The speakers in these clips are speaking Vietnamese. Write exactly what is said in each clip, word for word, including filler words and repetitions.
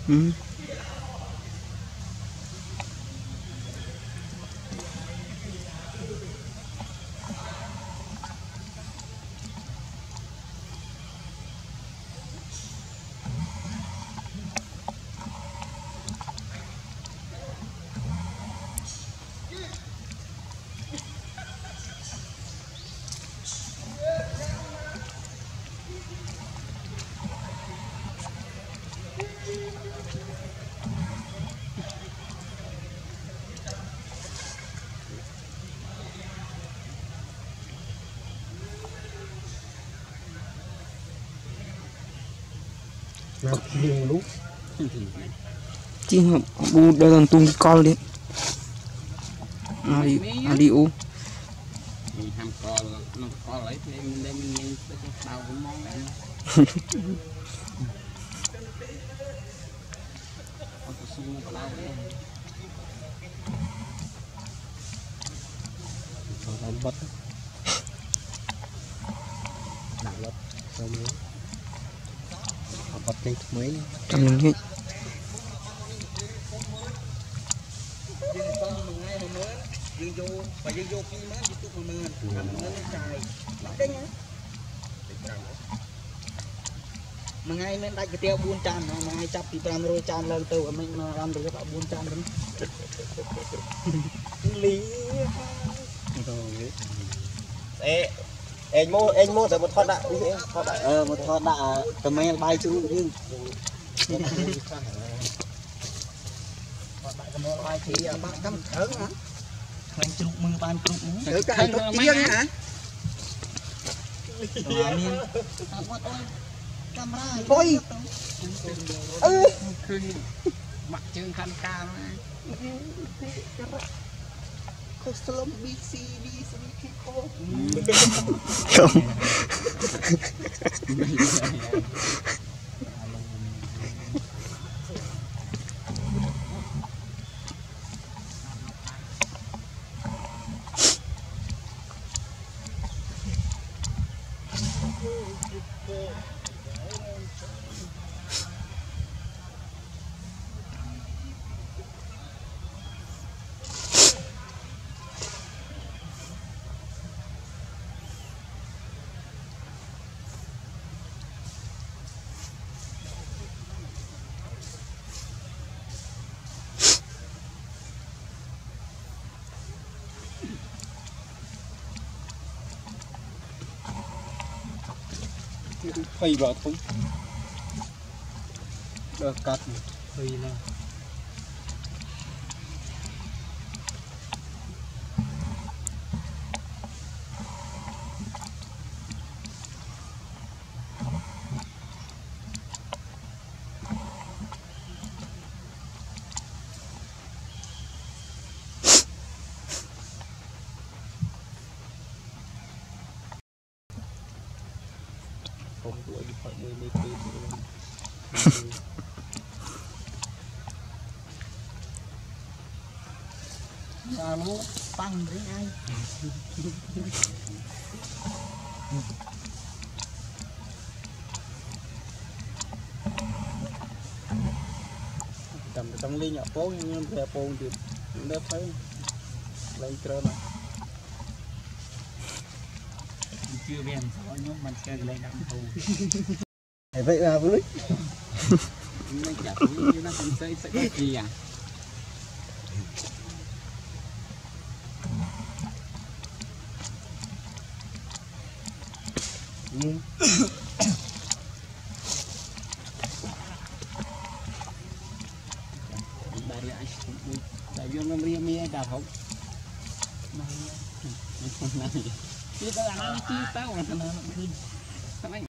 Ừ. Nào liền lúc Chứ bu đây là tung con đi đi đi u mình ham co nó co lấy lên lên lên bao cái món này làm bật nặng lắm sao mới bật lên mấy trăm lần hết dương vô và dương vô khi má dương chút mà mơn làm nó xài bắt đấy nhá mà ngay nên đại cái tiêu buôn tràn mà ngay chắp thì tam rồi tràn lên từ mình mà làm được các bạn buôn tràn lắm lý rồi ê anh mua anh mua từ một thoát đại đi thoát đại ờ một thoát đại tầm mấy bay chú nhưng thoát đại cái món bay thì bạn cắm thớn hả mình chụp mưa ban chụp thử cái tốt tiếng hả thôi ừ mặt chương khăn cam có slum bc bc không không phay vào không được cắt phay là không đuổi phải mười mấy cây sao nó tăng với ai cầm trong ly nhỏ phố nhưng về phố thì nó phải lấy trơn mà chưa biết sao nhưng mình sẽ lên đằng thù vậy là vui nó chặt như nó không xây sẽ có gì à bà đi ai đại dương nó riêng mi đào hậu chứ tao ăn nó chi tao mà thằng thằng ấy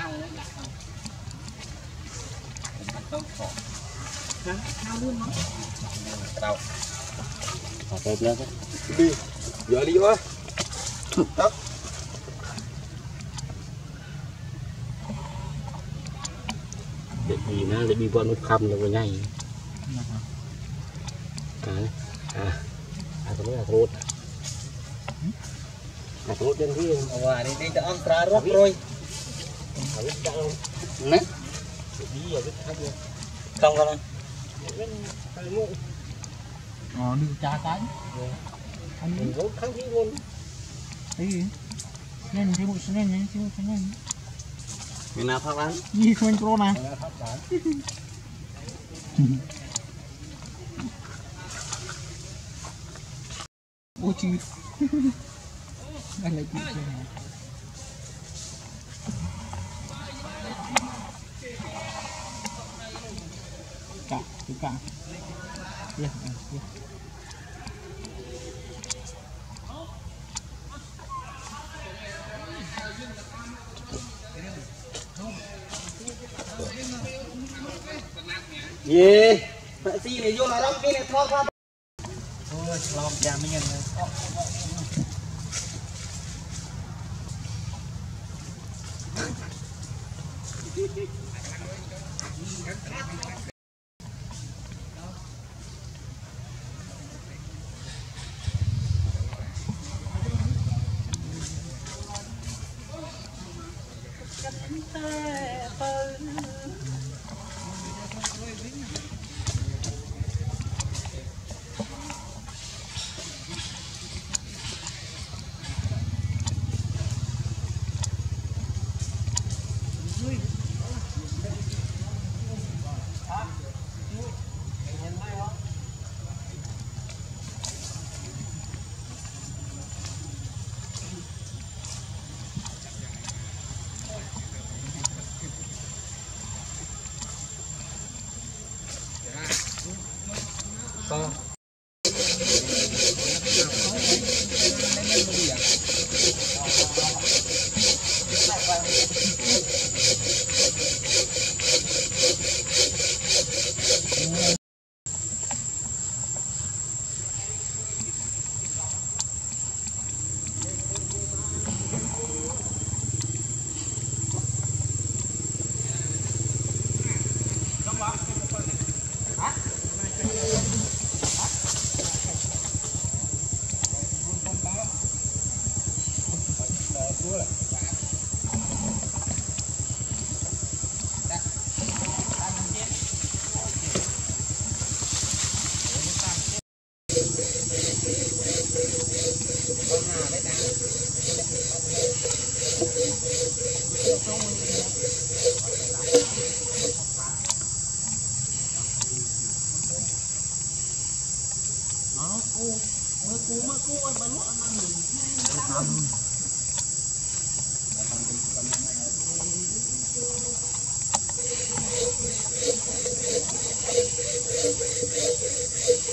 Đâu? Ở đây lên đi, giờ đi vô. Đó. Để gì nó để đi vào nó khăm rồi ngay. Cái à, à cái này rốt. À rốt trên kia. Wow, đi đi cho ông tra rốt rồi. Nè. Đi ở cái khác luôn. Không con ơi. Ờ đi tra cái. Anh Mình rốt kháng khí luôn. cái gì? Nên cái bụi nên nên cái bụi nên. Mình nào phát bán? Gì không pro mà. Ôi chi. Đây là chuyện gì này? Cả, cái cả. Yeah, yeah. Gì? Phải xì này vô là đóng cái này thoát ra. Ôi, lòng già mới nhận rồi. Có. Nó cô, mơ cô mơ cô ơi bà lúa ăn ăn mình.